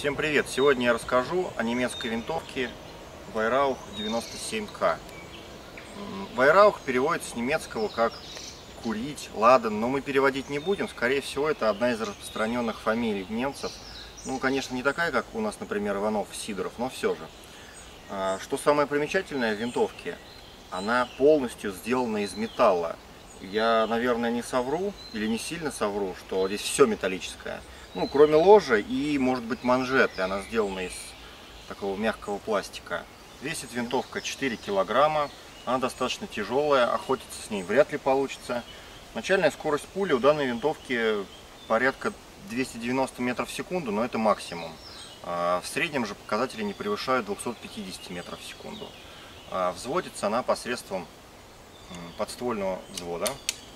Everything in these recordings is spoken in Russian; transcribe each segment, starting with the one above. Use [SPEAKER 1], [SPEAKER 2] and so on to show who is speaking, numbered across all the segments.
[SPEAKER 1] Всем привет! Сегодня я расскажу о немецкой винтовке Weihrauch 97K. Weihrauch переводится с немецкого как курить, ладан, но мы переводить не будем. Скорее всего, это одна из распространенных фамилий немцев. Ну, конечно, не такая, как у нас, например, Иванов, Сидоров, но все же. Что самое примечательное в винтовке, она полностью сделана из металла. Я, наверное, не совру или не сильно совру, что здесь все металлическое. Ну, кроме ложа и, может быть, манжеты. Она сделана из такого мягкого пластика. Весит винтовка 4 килограмма. Она достаточно тяжелая. Охотиться с ней вряд ли получится. Начальная скорость пули у данной винтовки порядка 290 метров в секунду, но это максимум. В среднем же показатели не превышают 250 метров в секунду. Взводится она посредством подствольного взвода.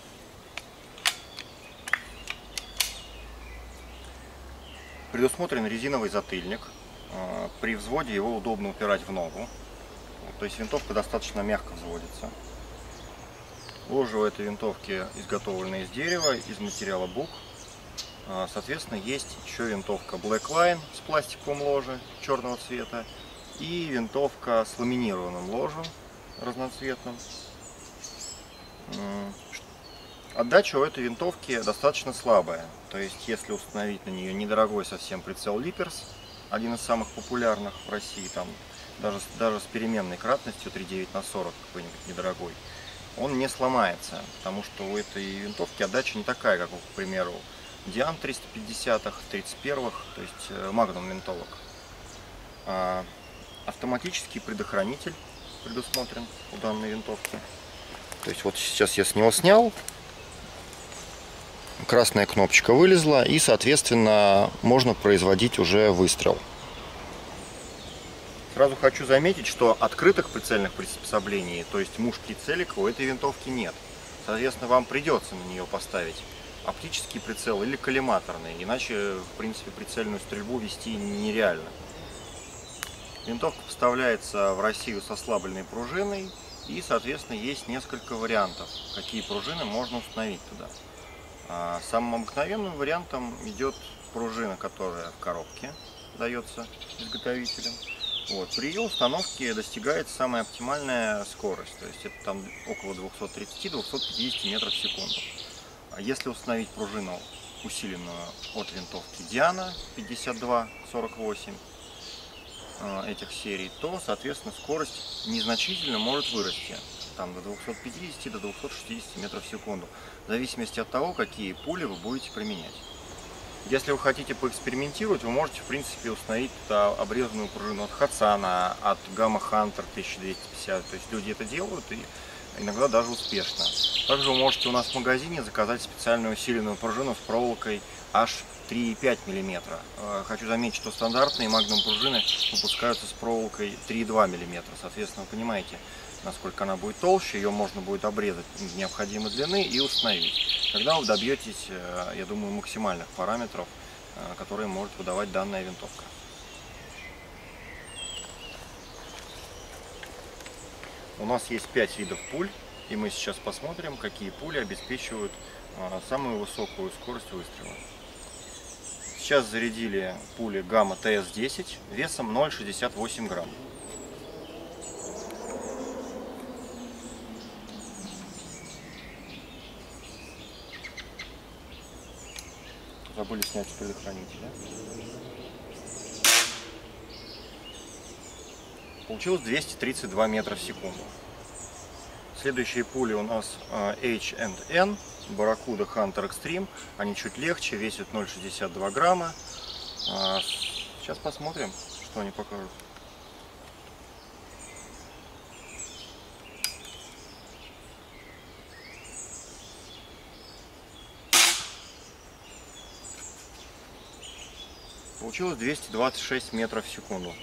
[SPEAKER 1] Предусмотрен резиновый затыльник. При взводе его удобно упирать в ногу. То есть винтовка достаточно мягко взводится. Ложе у этой винтовки изготовлено из дерева, из материала бук. Соответственно, есть еще винтовка Blackline с пластиковым ложе черного цвета и винтовка с ламинированным ложем разноцветным. Отдача у этой винтовки достаточно слабая. То есть, если установить на нее недорогой совсем прицел Липерс, один из самых популярных в России, там даже с переменной кратностью 3.9/40 какой-нибудь недорогой, он не сломается, потому что у этой винтовки отдача не такая, как, к примеру, Диан 350-х, 31-х, то есть Магнум винтовок. Автоматический предохранитель предусмотрен у данной винтовки. То есть вот сейчас я с него снял, красная кнопочка вылезла, и, соответственно, можно производить уже выстрел. Сразу хочу заметить, что открытых прицельных приспособлений, то есть мушки и целика, у этой винтовки нет. Соответственно, вам придется на нее поставить оптический прицел или коллиматорный, иначе, в принципе, прицельную стрельбу вести нереально. Винтовка поставляется в Россию со ослабленной пружиной, и, соответственно, есть несколько вариантов, какие пружины можно установить туда. Самым обыкновенным вариантом идет пружина, которая в коробке дается изготовителем. Вот. При ее установке достигается самая оптимальная скорость, то есть это там около 230-250 метров в секунду. Если установить пружину усиленную от винтовки Диана 52-48 этих серий, то, соответственно, скорость незначительно может вырасти, там до 250-260 метров в секунду, в зависимости от того, какие пули вы будете применять. Если вы хотите поэкспериментировать, вы можете, в принципе, установить обрезанную пружину от Хацана, от Gamma Hunter 1250, то есть люди это делают и иногда даже успешно. Также вы можете у нас в магазине заказать специальную усиленную пружину с проволокой аж 3,5 мм. Хочу заметить, что стандартные магнум пружины выпускаются с проволокой 3,2 мм. Соответственно, вы понимаете, насколько она будет толще, ее можно будет обрезать необходимой длины и установить. Тогда вы добьетесь, я думаю, максимальных параметров, которые может выдавать данная винтовка. У нас есть 5 видов пуль, и мы сейчас посмотрим, какие пули обеспечивают самую высокую скорость выстрела. Сейчас зарядили пули Gamma TS-10 весом 0,68 грамм. Забыли снять предохранитель. Получилось 232 метра в секунду. Следующие пули у нас H&N Barracuda Hunter Extreme. Они чуть легче, весят 0,62 грамма. Сейчас посмотрим, что они покажут. Получилось 226 метров в секунду.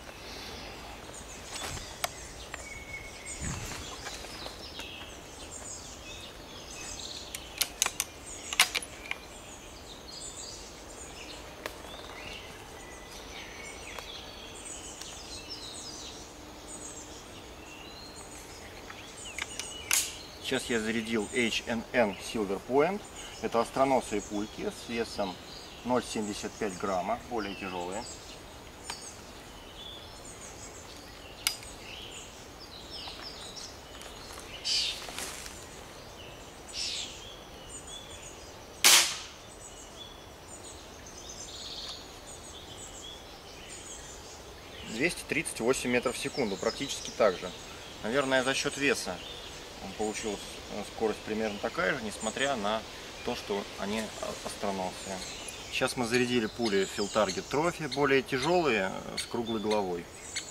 [SPEAKER 1] Сейчас я зарядил H&N Silver Point. Это остроносые пульки с весом 0,75 грамма, более тяжелые. 238 метров в секунду, практически так же. Наверное, за счет веса он получил скорость примерно такая же, несмотря на то, что они остроносые. Сейчас мы зарядили пули Field Target Trophy, более тяжелые, с круглой головой.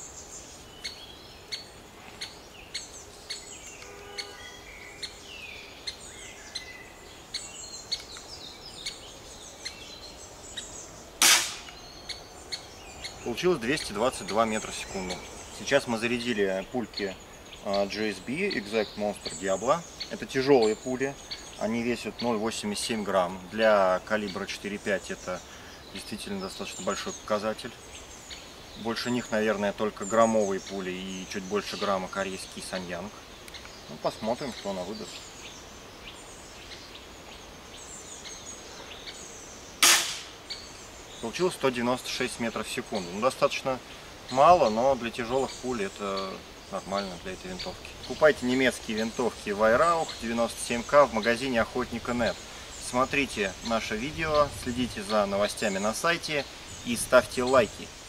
[SPEAKER 1] Получилось 222 метра в секунду. Сейчас мы зарядили пульки GSB Exact Monster Diablo. Это тяжелые пули. Они весят 0,87 грамм. Для калибра 4,5 это действительно достаточно большой показатель. Больше них, наверное, только граммовые пули и чуть больше грамма корейский Саньянг. Ну, посмотрим, что она выдаст. Получилось 196 метров в секунду. Ну, достаточно мало, но для тяжелых пуль это нормально для этой винтовки. Покупайте немецкие винтовки Weihrauch 97К в магазине Охотника.нет. Смотрите наше видео, следите за новостями на сайте и ставьте лайки.